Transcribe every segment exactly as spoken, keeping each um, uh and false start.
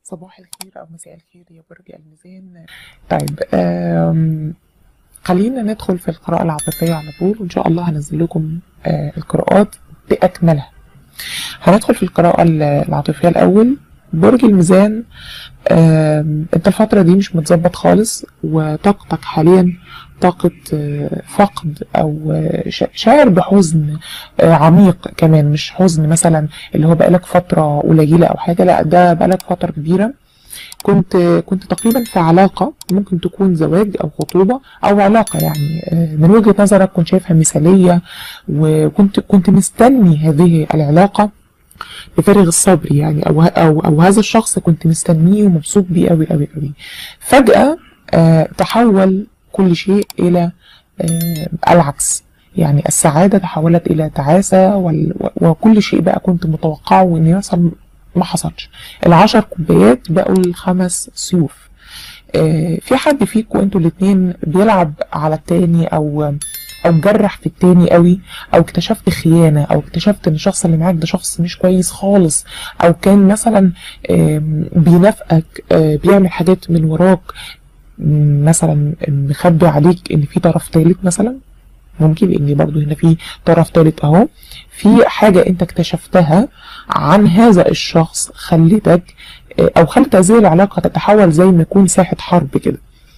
صباح الخير أو مساء الخير يا برج الميزان. طيب آم، خلينا ندخل في القراءة العاطفية على طول، وإن شاء الله هنزل لكم آه، القراءات بأكملها. هندخل في القراءة العاطفية الأول. برج الميزان، آم، انت الفترة دي مش متظبط خالص، وطاقتك حاليا طاقة آه، فقد او آه، شا- شاعر بحزن آه، عميق كمان، مش حزن مثلا اللي هو بقالك فترة قليلة او حاجة، لا ده بقالك فترة كبيرة. كنت كنت تقريبا في علاقة، ممكن تكون زواج او خطوبة او علاقة، يعني آه، من وجهة نظرك كنت شايفها مثالية، وكنت كنت مستني هذه العلاقة بفارغ الصبر، يعني او او او هذا الشخص كنت مستنيه ومبسوط بيه قوي قوي قوي. فجأة آه تحول كل شيء الى آه العكس، يعني السعادة تحولت الى تعاسة، وال- وكل شيء بقى كنت متوقعه ان يحصل ما حصلش. العشر كوبايات بقوا الخمس سيوف. آه، في حد فيكم انتوا الاتنين بيلعب على التاني، او او مجرح في التاني قوي، او اكتشفت خيانة، او اكتشفت ان الشخص اللي معاك ده شخص مش كويس خالص، او كان مثلا آم، بينافقك، آه، بيعمل حاجات من وراك، م، مثلا مخبي عليك ان في طرف تالت مثلا. ممكن لان برضو هنا في طرف تالت اهو، في حاجة انت اكتشفتها عن هذا الشخص خلتك آه، او خلت هذه العلاقة تتحول زي ما يكون ساحة حرب كده.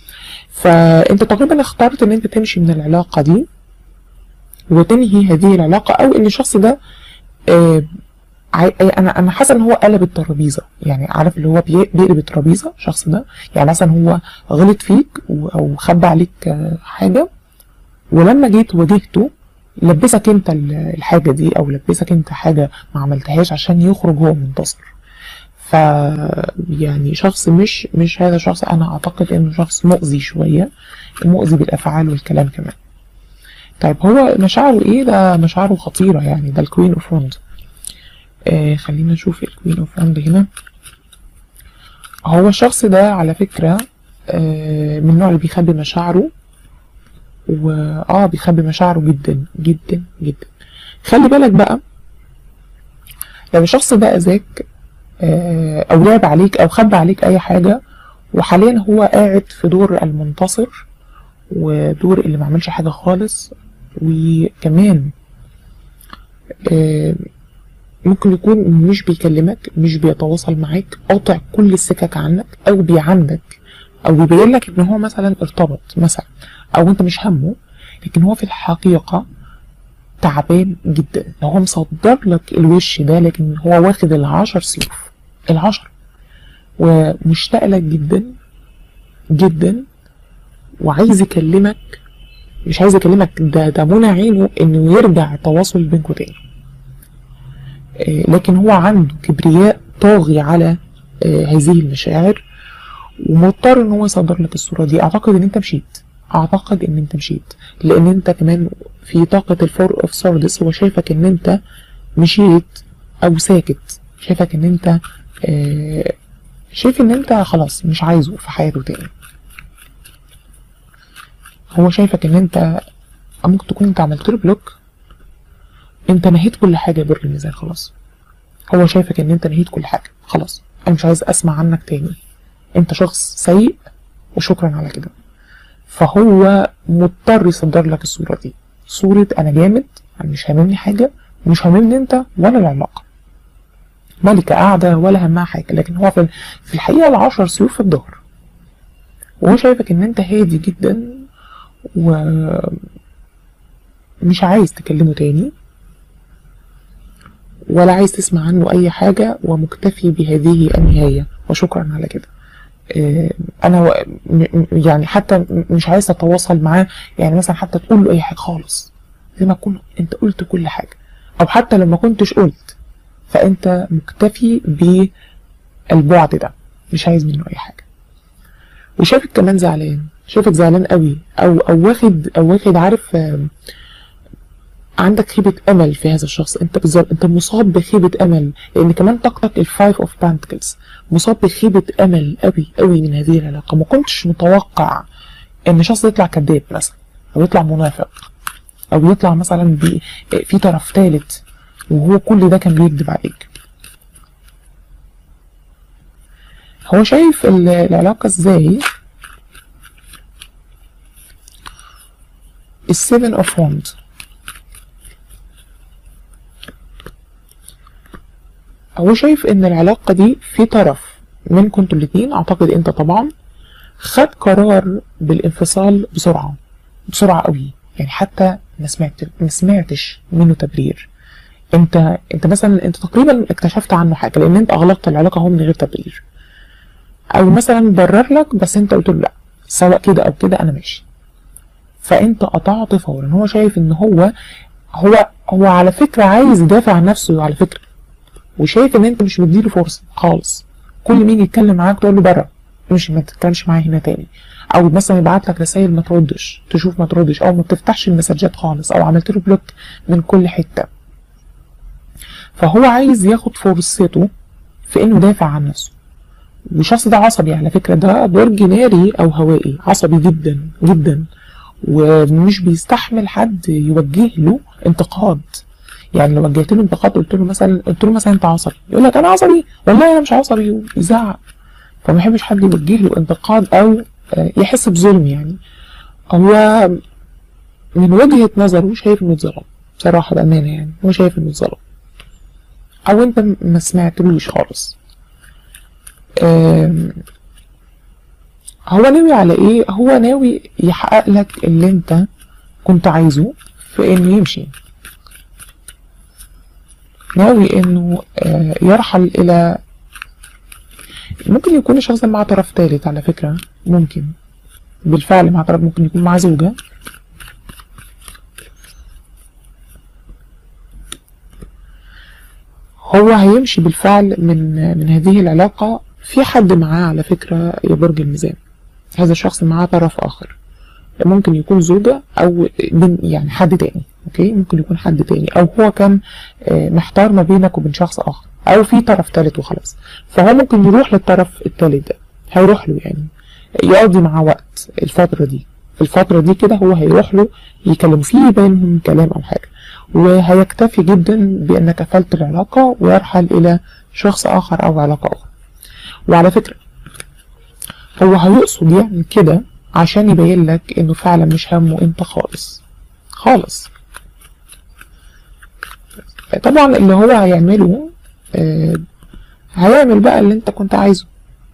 فانت تقريبا اخترت ان انت تمشي من العلاقة دي وتنهي هذه العلاقة، او ان الشخص ده آه عاي- انا انا حاسه ان هو قلب الترابيزه، يعني عارف اللي هو بي- بيقلب الترابيزه الشخص ده. يعني مثلا هو غلط فيك و- او خبى عليك آه، حاجه، ولما جيت واجهته لبسك انت ال- الحاجه دي، او لبسك انت حاجه ما عملتهاش عشان يخرج هو منتصر. ف يعني شخص مش مش هذا الشخص، انا اعتقد انه شخص مؤذي شويه، مؤذي بالافعال والكلام كمان. طيب هو مشاعره ايه؟ ده مشاعره خطيره، يعني ده الكوين اوف وند. آه خلينا نشوف الكوين اوف وند هنا. هو الشخص ده على فكرة آه من النوع اللي بيخبي مشاعره، واه بيخبي مشاعره جدا جدا جدا. خلي بالك بقى لو الشخص ده اذاك آه او لعب عليك او خبى عليك اي حاجة، وحاليا هو قاعد في دور المنتصر ودور اللي ما عملش حاجة خالص، وكمان آه ممكن يكون مش بيكلمك، مش بيتواصل معاك، قاطع كل السكك عنك، او بيعندك، او بيبين لك ان هو مثلا ارتبط مثلا، او انت مش همه، لكن هو في الحقيقة تعبان جدا. هو مصدر لك الوش ده، لكن هو واخد العشر سيوف، العشر، ومشتاق لك جدا جدا، وعايز يكلمك. مش عايز يكلمك، ده ده منى عينه انه يرجع التواصل بينكم تاني. آه، لكن هو عنده كبرياء طاغي على آه، هذه المشاعر، ومضطر ان هو يصدر لك الصورة دي. اعتقد ان انت مشيت، اعتقد ان انت مشيت، لان انت كمان في طاقة الفور اوف سوردس. هو شايفك ان انت مشيت او ساكت، شايفك ان انت آه شايف ان انت خلاص مش عايزه في حياته تاني. هو شايفك ان انت ممكن تكون انت عملت له بلوك، انت نهيت كل حاجة يا برج الميزان خلاص. هو شايفك ان انت نهيت كل حاجة خلاص، انا مش عايز اسمع عنك تاني، انت شخص سيء وشكرا على كده. فهو مضطر يصدر لك الصورة دي، صورة انا جامد، انا مش هاممني حاجة، مش هاممني انت ولا العلاقة، ملكة قاعدة ولا همها حاجة. لكن هو في في الحقيقة العشر سيوف في الظهر، وهو شايفك ان انت هادي جدا، ومش عايز تكلمه تاني، ولا عايز تسمع عنه اي حاجة، ومكتفي بهذه النهاية وشكرا على كده. آه، انا و- م- م- يعني حتى م- مش عايز اتواصل معاه، يعني مثلا حتى تقول له اي حاجة خالص، زي ما تكون انت قلت كل حاجة، او حتى لما كنتش قلت فانت مكتفي بالبعد ده، مش عايز منه اي حاجة. وشافك كمان زعلان، شافك زعلان قوي، او او واخد او واخد عارف آه، عندك خيبة امل في هذا الشخص. انت بالظبط انت مصاب بخيبة امل، لان كمان طاقتك الفايف اوف بانتكلز، مصاب بخيبة امل قوي قوي من هذه العلاقة. ما كنتش متوقع ان شخص يطلع كذاب مثلا، او يطلع منافق، او يطلع مثلا بي في طرف ثالث، وهو كل ده كان بيكذب عليك. هو شايف العلاقة ازاي؟ السيفن اوف وند. هو شايف ان العلاقة دي في طرف منكم انتوا الاتنين، اعتقد انت طبعا، خد قرار بالانفصال بسرعة بسرعة قوي، يعني حتى ما سمعت ما سمعتش منه تبرير. انت انت مثلا انت تقريبا اكتشفت عنه حاجة لان انت اغلقت العلاقة هو من غير تبرير، او مثلا برر لك بس انت قلت له لا، سواء كده او كده انا ماشي، فانت قطعت فورا. هو شايف ان هو هو هو على فكرة عايز يدافع عن نفسه على فكرة، وشايف ان انت مش مديله فرصة خالص. كل ما يجي يتكلم معاك تقول له بره، مش ما تتكلمش معايا هنا تاني، او مثلا يبعت لك رسائل ما تردش، تشوف ما تردش، او ما بتفتحش المسجات خالص، او عملت له بلوك من كل حتة. فهو عايز ياخد فرصته في انه يدافع عن نفسه. والشخص ده عصبي على فكرة، ده برج ناري او هوائي، عصبي جدا جدا، ومش بيستحمل حد يوجه له انتقاد. يعني لو وجهت له انتقاد قلت له مثلا قلت له مثلا انت عصبي، يقول لك انا عصبي؟ والله انا مش عصبي، ويزعق. فما يحبش حد يوجه له انتقاد او يحس بظلم. يعني هو من وجهة نظره شايف انه اتظلم بصراحة، بأمانة يعني هو شايف انه اتظلم، او انت ما سمعتلوش خالص. هو ناوي على ايه؟ هو ناوي يحقق لك اللي انت كنت عايزه في انه يمشي، ناوي انه يرحل الى، ممكن يكون الشخص مع طرف ثالث على فكرة، ممكن بالفعل مع طرف، ممكن يكون مع زوجة. هو هيمشي بالفعل من من هذه العلاقة. في حد معاه على فكرة يا برج الميزان، هذا الشخص معاه طرف آخر، ممكن يكون زوجة أو يعني حد تاني، أوكي، ممكن يكون حد تاني، أو هو كان محتار ما بينك وبين شخص آخر، أو في طرف تالت وخلاص. فهو ممكن يروح للطرف التالت ده، هيروح له يعني يقضي معاه وقت الفترة دي. الفترة دي كده هو هيروح له يكلم فيه بينهم كلام أو حاجة، وهيكتفي جدا بأنك قفلت العلاقة ويرحل إلى شخص آخر أو علاقة أخرى. وعلى فكرة هو هيقصد يعمل كده عشان يبين لك إنه فعلا مش همه أنت خالص خالص. طبعا اللي هو هيعمله آه هيعمل بقى اللي أنت كنت عايزه.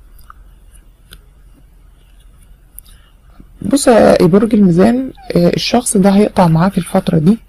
بص يا برج الميزان، آه الشخص ده هيقطع معاك الفترة دي،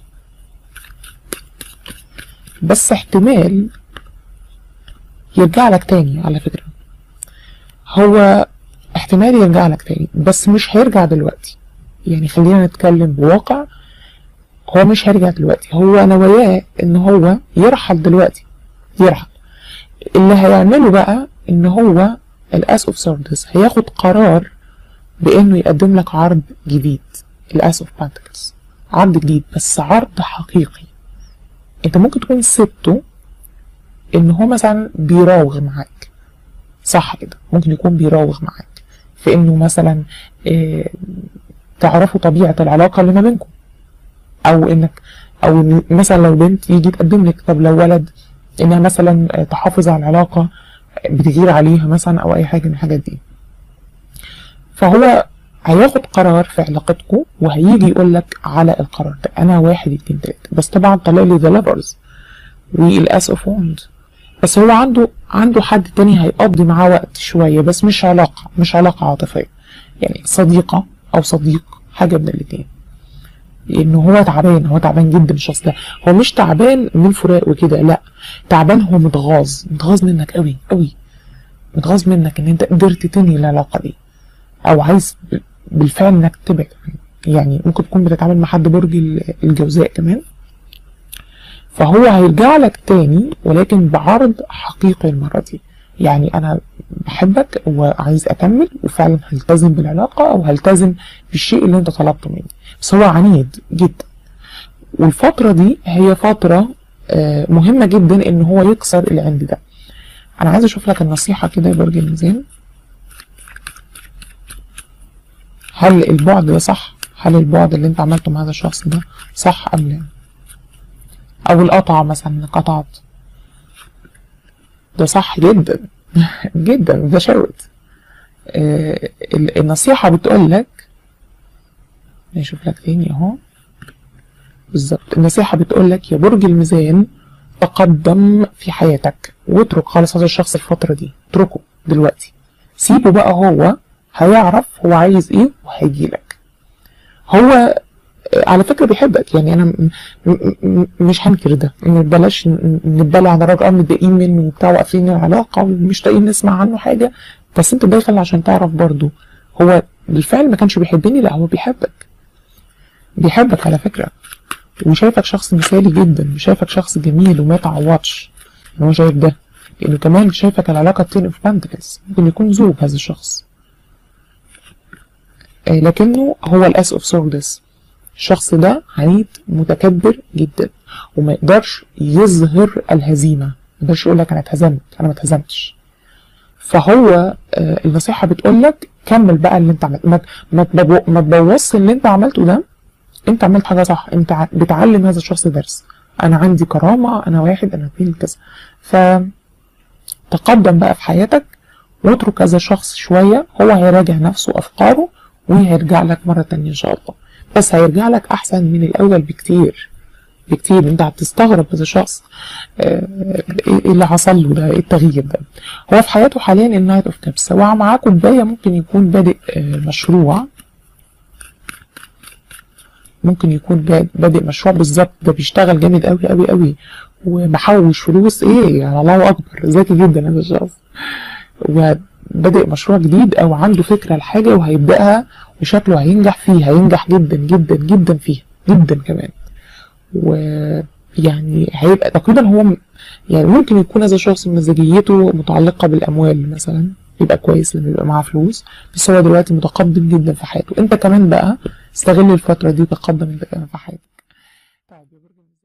بس احتمال يرجع لك تاني. على فكرة هو احتمال يرجع لك تاني، بس مش هيرجع دلوقتي. يعني خلينا نتكلم بواقع، هو مش هيرجع دلوقتي، هو نواياه ان هو يرحل دلوقتي، يرحل. اللي هيعمله بقى ان هو الاس اوف سوردز هياخد قرار بانه يقدم لك عرض جديد، الاس اوف بانتكلز، عرض جديد بس عرض حقيقي. انت ممكن تكون سبته ان هو مثلا بيراوغ معاك، صح كده، ممكن يكون بيراوغ معاك في انه مثلا اه تعرفوا طبيعة العلاقة اللي ما بينكم، او انك او مثلا لو بنت يجي تقدم لك، طب لو ولد انها مثلا تحافظ على العلاقة، بتغير عليها مثلا او اي حاجة من الحاجات دي. فهو هياخد قرار في علاقتكم وهيجي يقول لك على القرار ده انا واحد اتنين تلاته، بس طبعا طلع لي ذا لافرز والاس اوف وند، بس هو عنده عنده حد تاني هيقضي معاه وقت شوية، بس مش علاقة مش علاقة عاطفية، يعني صديقة او صديق، حاجة من الاتنين. لانه هو تعبان، هو تعبان جدا الشخص ده، هو مش تعبان من فراق وكده، لا، تعبان، هو متغاظ متغاظ منك قوي قوي، متغاظ منك ان انت قدرت تنهي العلاقة دي، او عايز بالفعل انك تبعد. يعني ممكن تكون بتتعامل مع حد برج الجوزاء كمان، فهو هيرجع لك تاني ولكن بعرض حقيقي المرة دي. يعني انا بحبك وعايز اكمل وفعلا هلتزم بالعلاقة او هلتزم بالشيء اللي انت طلبته مني، بس هو عنيد جدا. والفترة دي هي فترة مهمة جدا ان هو يكسر العند ده. انا عايز اشوف لك النصيحة كده يا برج الميزان، هل البعد ده صح؟ هل البعد اللي انت عملته مع هذا الشخص ده صح ام لا؟ او القطع مثلا، انك قطعت، ده صح جدا جدا متشوت. آه النصيحة بتقول لك، نشوف لك تاني اهو بالظبط. النصيحة بتقول لك يا برج الميزان تقدم في حياتك واترك خالص هذا الشخص الفترة دي، اتركه دلوقتي، سيبه بقى، هو هيعرف هو عايز ايه وهيجيلك. هو على فكرة بيحبك، يعني انا م م مش هنكر ده، بلاش نتبلع على راجل اه متضايقين منه وبتاع وقافلين العلاقة ومش طايقين نسمع عنه حاجة، بس انت داخل عشان تعرف برضو هو بالفعل ما كانش بيحبني، لا هو بيحبك، بيحبك على فكرة، وشايفك شخص مثالي جدا، وشايفك شخص جميل وما يتعوضش ان هو شايف ده، لانه كمان شايفك العلاقة تين اوف بنتكلز، ممكن يكون زوج هذا الشخص، آه لكنه هو الاس اوف سوردس. الشخص ده عنيد متكبر جدا وما يقدرش يظهر الهزيمة، ما يقدرش يقول لك انا اتهزمت، انا ما اتهزمتش. فهو آه النصيحة بتقول لك كمل بقى اللي انت عملته، ما ما تبوظش اللي انت عملته ده، انت عملت حاجة صح، انت بتعلم هذا الشخص درس، انا عندي كرامة، انا واحد، انا اتنين كذا. فتقدم بقى في حياتك واترك هذا الشخص شوية، هو هيراجع نفسه افكاره وهيرجع لك مرة تانية ان شاء الله، بس هيرجع لك احسن من الاول بكتير بكتير. انت هتستغرب هذا الشخص اه ايه اللي حصل له ده، ايه التغيير ده. هو في حياته حاليا النايت اوف كابس، ومعاه كوباية ممكن يكون بادئ اه مشروع، ممكن يكون بادئ مشروع بالظبط، ده بيشتغل جامد قوي قوي قوي ومحوش فلوس، ايه يعني الله اكبر، ذكي جدا هذا الشخص، وبادئ مشروع جديد او عنده فكره لحاجه وهيبداها وشكله هينجح فيه، هينجح جدا جدا جدا فيها جدا كمان، ويعني هيبقى تقريبا هو يعني ممكن يكون هذا الشخص مزاجيته متعلقه بالاموال مثلا، يبقى كويس لما يبقى معاه فلوس، بس هو دلوقتي متقدم جدا في حياته. انت كمان بقى استغل الفترة دي وتقدم انت كمان في حياتك. طيب يا برج